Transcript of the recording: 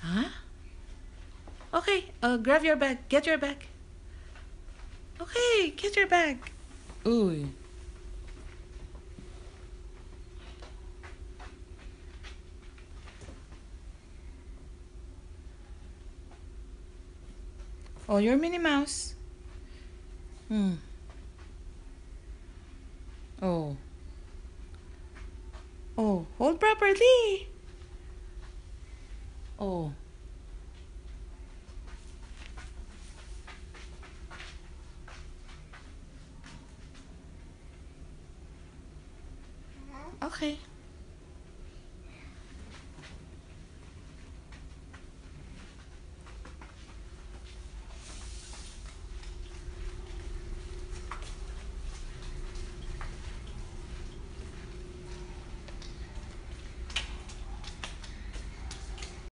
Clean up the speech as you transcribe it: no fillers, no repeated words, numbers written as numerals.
Huh? Okay, grab your bag. Get your bag. Okay, get your bag. Ooh. Oh, you're Minnie Mouse. Hmm. Oh. Oh, hold properly. Oh. Okay.